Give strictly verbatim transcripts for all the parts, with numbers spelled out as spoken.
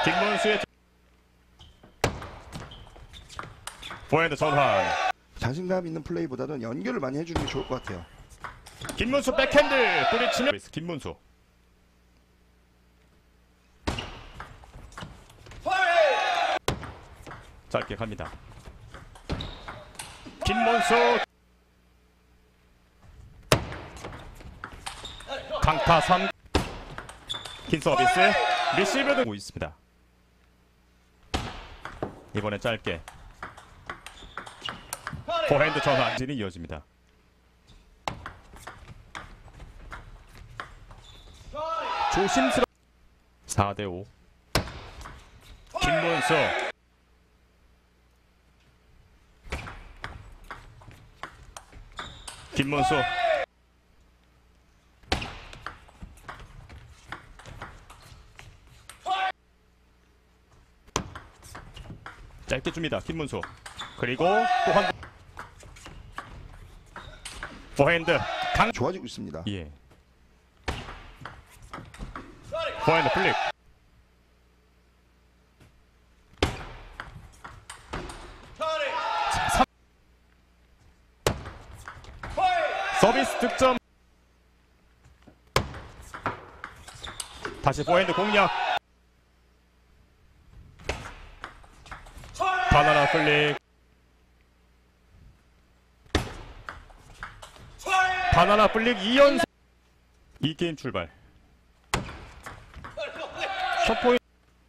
김문수의 포핸드 전환. 자신감 있는 플레이보다는 연결을 많이 해주는 게 좋을 것 같아요. 김문수 백핸드 뿌리치면 김문수. 짧게 갑니다. 김문수 강타 삼. 긴 서비스 리시브도 보고 있습니다. 이번엔 짧게 포핸드 전환진이 이어집니다. 조심스러 사 대 오. 김문수 김문수 짧게 줍니다. 김문수. 그리고 또 한 포핸드 강 좋아지고 있습니다. 예. 포핸드 플립. 자, 서비스 득점. 다시 포핸드 공략. 바나나 플릭. 바나나 플릭 이 연속. 이 게임 출발. 첫 포인트.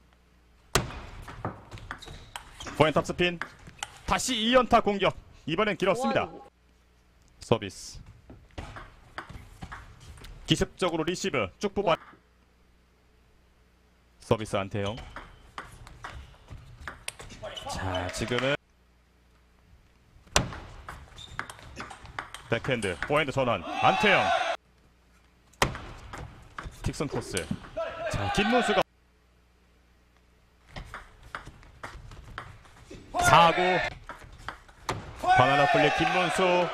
포핸드 탑스핀. 다시 이 연타 공격. 이번엔 길었습니다. 서비스. 기습적으로 리시브 쭉 뽑아. 서비스 안태영. 자, 지금은 백핸드 포핸드 전환. 안태영. 틱슨 코스. 자, 김문수가 사구. 바나나 플릭 김문수.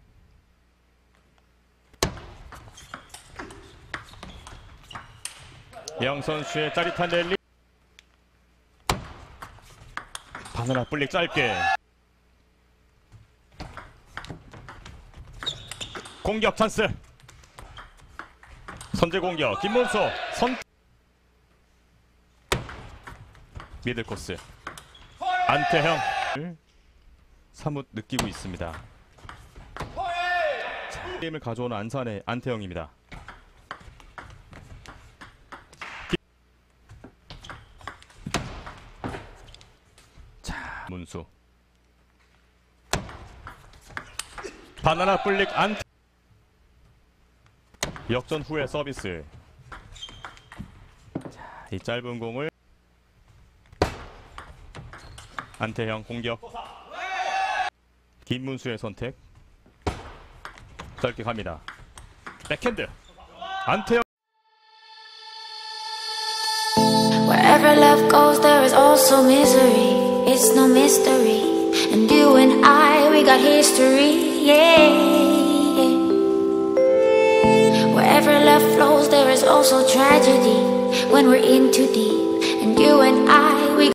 영 선수의 짜릿한 랠리. 바나나 플릭 짧게. 공격 찬스. 선제 공격 김문수. 선 미들 코스. 안태형 사뭇 느끼고 있습니다. 자, 게임을 가져오는 안산의 안태형입니다. 자, 문수. 바나나 플릭 안. 역전 후의 서비스. 자, 이 짧은 공을 안태형 공격. 김문수의 선택. 짧게 갑니다. 백핸드 안태형. Wherever love goes, there is also misery. It's no mystery. And you and I, we got history. Yeah. Wherever love flows, there is also tragedy. When we're in too deep, and you and I.